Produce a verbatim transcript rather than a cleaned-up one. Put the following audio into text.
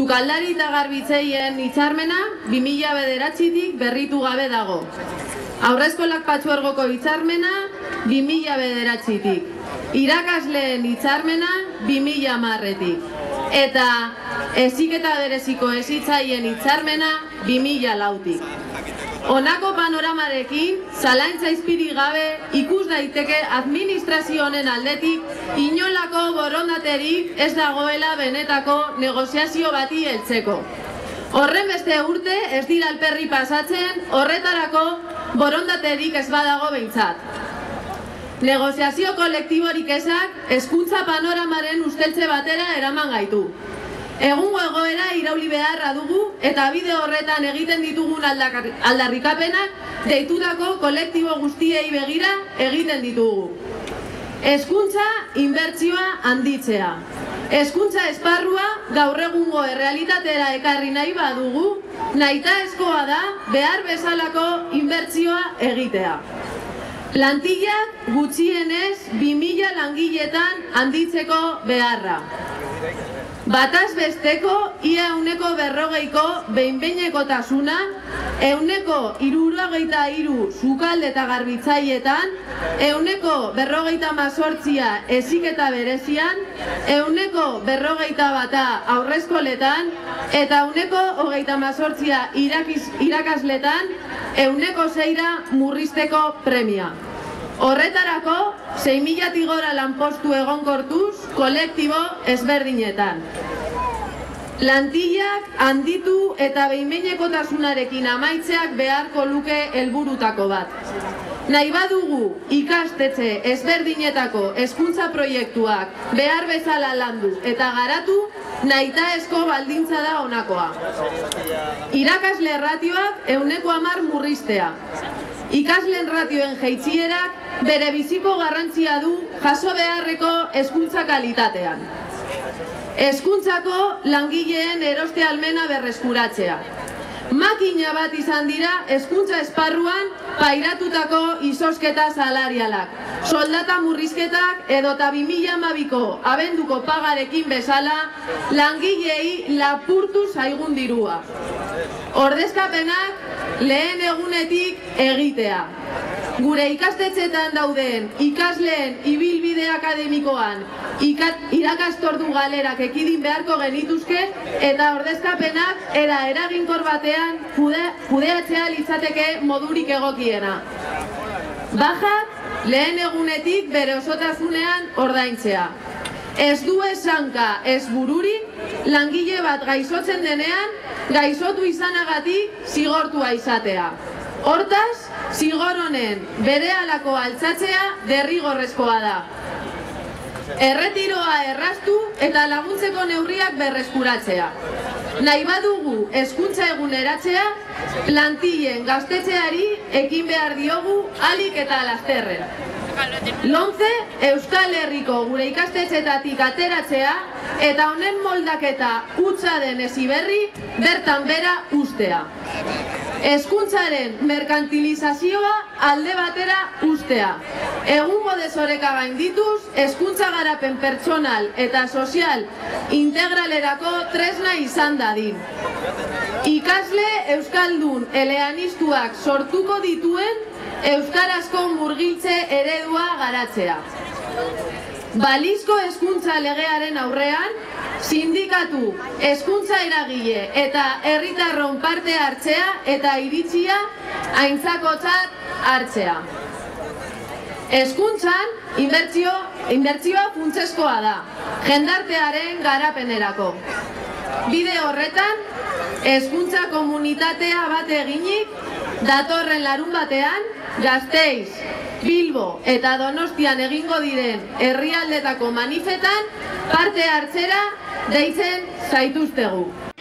Sukaldari eta garbitzeien hitzarmena bi mila bederatzitik berritu gabe dago. Haurreskolak Patzuergoko hitzarmena bi mila bederatzitik. Irakasleen hitzarmena bi mila hamarretik. Eta heziketa bereziko hezitzaien hitzarmena bi mila lautik. Honako panoramarekin, zalantza izpirik gabe ikus daiteke administrazio honen aldetik inolako borondaterik ez dagoela benetako negoziazio bati heltzeko. Horren beste urte ez dira alperri pasatzen, horretarako borondaterik ez badago behintzat. Negoziazio kolektiborik ezak hezkuntza panoramaren usteltze batera eraman gaitu. Egungo egoera irauli beharra dugu eta bide horretan egiten ditugun aldarrikapenak deitutako kolektibo guztiei begira egiten ditugu. Hezkuntza inbertsioa handitzea. Hezkuntza esparrua gaur egungo errealitatera ekarri nahi badugu, nahitaezkoa da behar bezalako inbertsioa egitea. Plantillak gutxienez bi mila langiletan handitzeko beharra. Bataz besteko ia ehuneko berrogeiko behin-behinekotasuna, ehuneko hirurogeita hiru sukalde eta garbitzaietan, ehuneko berrogeita hamazortzia heziketa berezian, ehuneko berrogeita bata haurreskoletan eta ehuneko hogeita hamazortzia irakasletan, ehuneko seira murrizteko premia. Horretarako, sei milatik gora lanpostu egonkortuz kolektibo ezberdinetan. Plantillak handitu eta behin-behinekotasunarekin amaitzeak beharko luke helburutako bat. Nahi badugu ikastetxe ezberdinetako hezkuntza proiektuak behar bezala landu eta garatu, nahitaezko baldintza da honakoa. Irakasle ratioak ehuneko hamar murriztea. Ikasleen ratioen jaitsierak bere biziko garrantzia du jaso beharreko hezkuntza kalitatean. Hezkuntzako langileen eroste ahalmena berreskuratzea. Makina bat izan dira hezkuntza esparruan pairatutako izozketa salarialak, soldata murrizketak edota bi mila hamabiko abenduko pagarekin bezala langileei lapurtu zaigun dirua. Ordezkapenak lehen egunetik egitea. Gure ikastetxetan dauden ikasleen ibilbide akademikoan irakastordu galerak ekidin beharko genituzke eta ordezkapenak era eraginkor batean kudeatzea litzateke modurik egokiena. Bajak lehen egunetik bere osotasunean ordaintzea. Ez du esanka ez bururik, langile bat gaixotzen denean, gaixotu izanagatik zigortua izatea. Hortaz, zigor honen berehalako altzatzea derrigorrezkoa da. Erretiroa erraztu eta laguntzeko neurriak berreskuratzea. Nahi badugu hezkuntza eguneratzea, plantillen gaztetxeari ekin behar diogu ahalik eta lasterren. Lomce Euskal Herriko gure ikastetxetatik ateratzea eta honen moldaketa hutsa den heziberri bertan bera ustea. Hezkuntzaren merkantilizazioa alde batera ustea. Egungo desoreka gaindituz, hezkuntza garapen pertsonal eta sozial integralerako tresna izan dadin. Ikasle euskaldun eleanistuak sortuko dituen euskarazko murgiltze eredua garatzea. Balizko hezkuntza legearen aurrean, sindikatu, hezkuntza eragile eta herritarron parte hartzea eta iritzia aintzakotzat hartzea. Hezkuntzan inbertsioa funtsezkoa da, jendartearen garapenerako. Bide horretan, hezkuntza komunitatea bat eginik, datorren larun batean, Gasteiz, Bilbo eta Donostian egingo diren herrialdetako manifetan parte hartzera deitzen zaituztegu.